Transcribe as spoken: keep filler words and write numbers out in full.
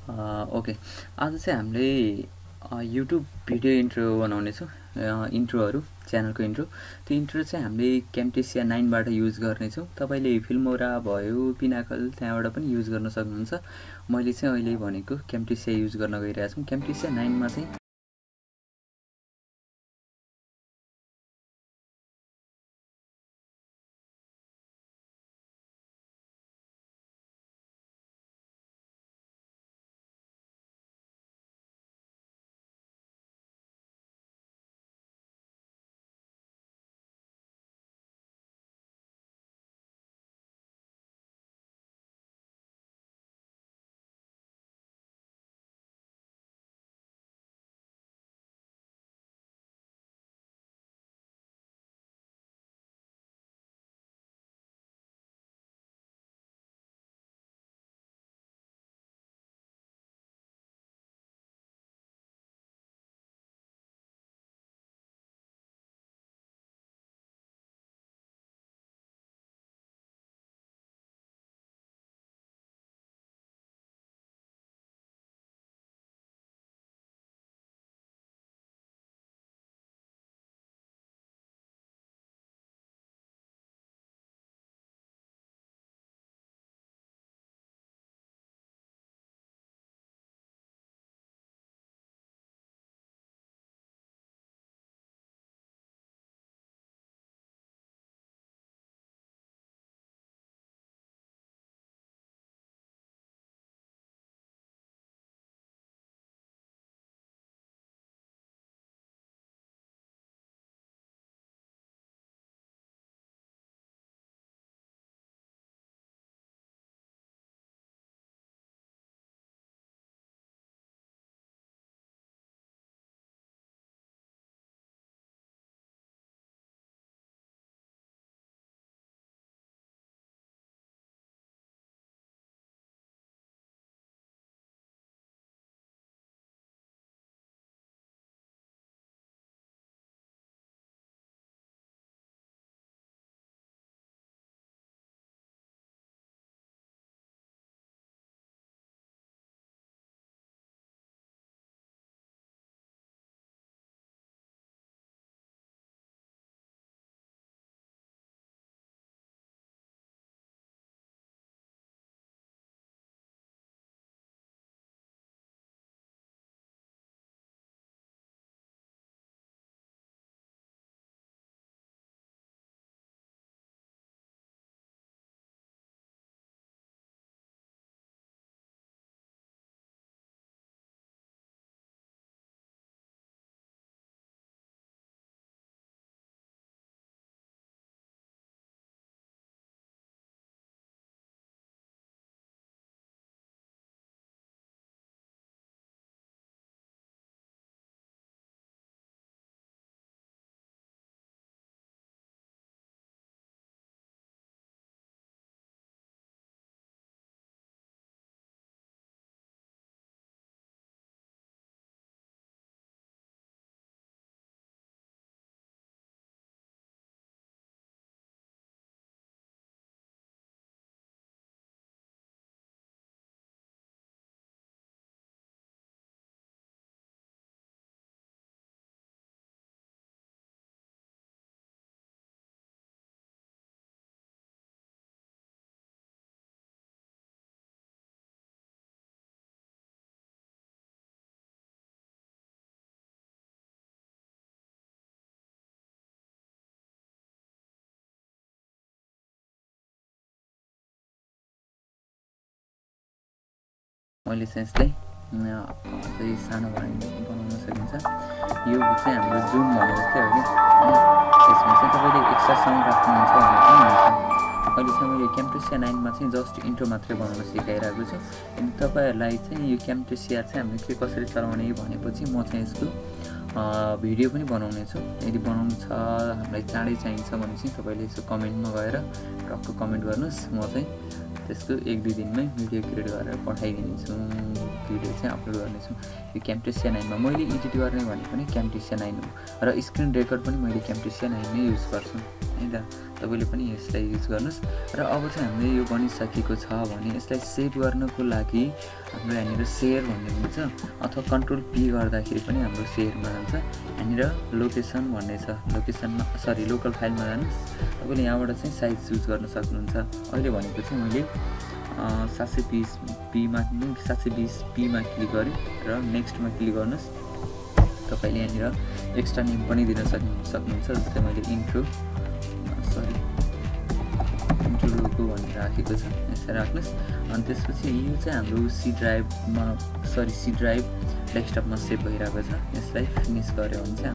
A, okay आज चाहिँ हामीले अ, युट्युब भिडियो इन्ट्रो बनाउनेछौँ। अ, इन्ट्रोहरू च्यानलको इन्ट्रो त्यो इन्ट्रो चाहिँ हामीले क्याम्टेसिया नाइनबाट युज गर्नेछौँ। तपाईँले फिल्मोरा भयो पिनाकल त्यहाँबाट पनि युज गर्न सक्नुहुन्छ। मैले चाहिँ अहिले भनेको क्याम्टेसिया युज गर्न गइरहेको छु। क्याम्टेसिया नाइनमा चाहिँ मैले चाहिँ यस्तै अझै सानो बनाउन सकिन्छ। यो चाहिँ हाम्रो जुम भने जस्तै हो कि यसमा चाहिँ तपाईँले एक्स्ट्रा साउन्ड राख्नुहुन्छ भने पनि हुन्छ। अहिले चाहिँ मैले क्याम्टेसिया नाइनमा चाहिँ जस्ट इन्ट्रो मात्रै बनाउन सिकाइरहेको छु। यदि तपाईँहरूलाई चाहिँ यो क्याम्टेसिया चाहिँ हामीले के कसरी चलाउने भनेपछि म चाहिँ यसको भिडियो पनि बनाउने छु। यदि बनाउनु छ हामीलाई चाँडै चाहिन्छ भने चाहिँ तपाईँले यसो कमेन्टमा गएर टक्क कमेन्ट गर्नुहोस्। म चाहिँ त्यसको एक दुई दिनमै भिडियो क्रिएट गरेर पठाइदिनेछु, भिडियो चाहिँ अपलोड गर्नेछु। यो क्याम्टेसिया नाइनमा मैले एडिट गर्ने भने पनि क्याम्टेसिया नाइन हो र स्क्रिन रेकर्ड पनि मैले क्याम्टेसिया नाइन नै युज गर्छु। है त। तपाईँले पनि यसलाई युज गर्नुहोस्। र अब चाहिँ हामीले यो बनिसकेको छ भने यसलाई सेभ गर्नको लागि हाम्रो यहाँनिर सेयर भन्ने हुन्छ अथवा कन्ट्रोल पी गर्दाखेरि पनि हाम्रो सेयरमा जान्छ। यहाँनिर लोकेसन भन्ने छ, लोकेसनमा सरी लोकल फाइलमा जानुहोस्। तपाईँले यहाँबाट चाहिँ साइज चुज गर्न सक्नुहुन्छ। अहिले भनेको चाहिँ मैले सात सय बिस पीमा सात सय बिस पीमा क्लिक गरेँ र नेक्स्टमा क्लिक गर्नुहोस्। तपाईँले यहाँनिर एक्स्ट्रा नेम पनि दिन सक्नु सक्नुहुन्छ जस्तै मैले इन्ट्रो सरी इन्ट्रो लोगो भनेर राखेको छ, यसलाई राख्नुहोस्। अनि त्यसपछि यो चाहिँ हाम्रो सी ड्राइभमा सरी सी ड्राइभ डेस्कटपमा सेभ भइरहेको छ। यसलाई फिनिस गऱ्यो भने चाहिँ